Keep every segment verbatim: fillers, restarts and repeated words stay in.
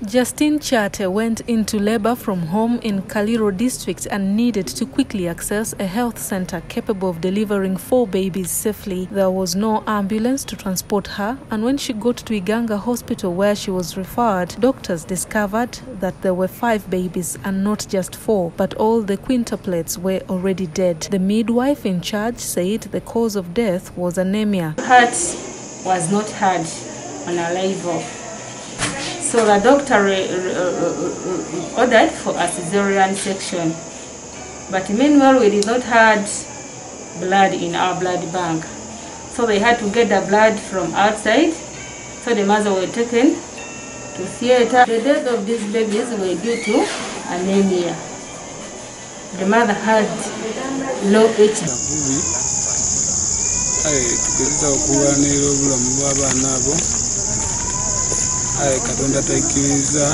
Justine Chate went into labor from home in Kaliro district and needed to quickly access a health center capable of delivering four babies safely. There was no ambulance to transport her, and when she got to Iganga Hospital where she was referred, doctors discovered that there were five babies and not just four, but all the quintuplets were already dead. The midwife in charge said the cause of death was anemia. Heart was not heard on arrival. So the doctor uh, ordered for a cesarean section. But meanwhile, we did not have blood in our blood bank. So they had to get the blood from outside. So the mothers were taken to theater. The death of these babies were due to anemia. The mother had low H B. Aye, katonda taikiriza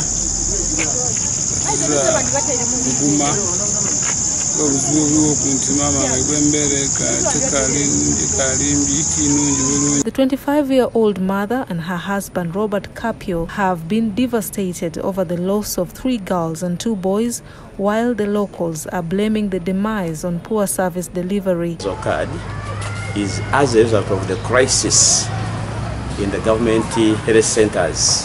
kuguma obuzibu okuntima amawe gwembere katika kalimbi kinungi bulungi. The twenty-five-year-old mother and her husband Robert Capio have been devastated over the loss of three girls and two boys, while the locals are blaming the demise on poor service delivery. Occurred is as a result of the crisis in the government health centers.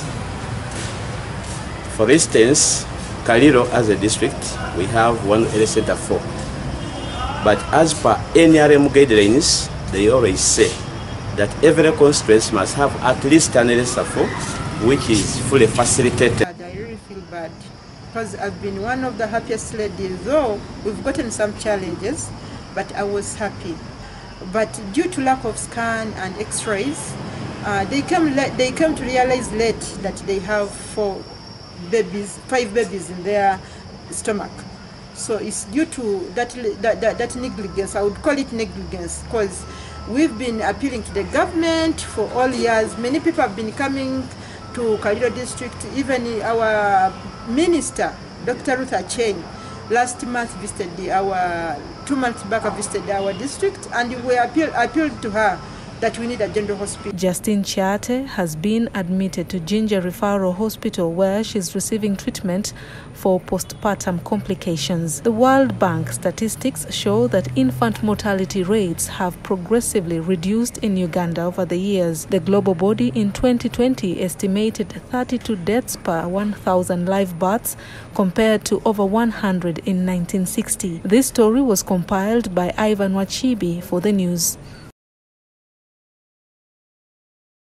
For instance, Kaliro as a district, we have one health center four. But as per N R M guidelines, they always say that every constituency must have at least an health center four, which is fully facilitated. I really feel bad because I've been one of the happiest ladies, though we've gotten some challenges, but I was happy. But due to lack of scan and x-rays, Uh, they come they come to realize late that they have four babies, five babies in their stomach. So it's due to that that, that, that negligence. I would call it negligence because we've been appealing to the government for all years. Many people have been coming to Kaliro district. Even our minister, Doctor Ruth Acheng, last month visited the, our two months back visited our district, and we appeal, appealed to her that we need a general hospital. Justine Chate has been admitted to Jinja Referral Hospital where she's receiving treatment for postpartum complications. The World Bank statistics show that infant mortality rates have progressively reduced in Uganda over the years. The global body in twenty twenty estimated thirty-two deaths per one thousand live births compared to over one hundred in nineteen sixty. This story was compiled by Ivan Wachibi for the news.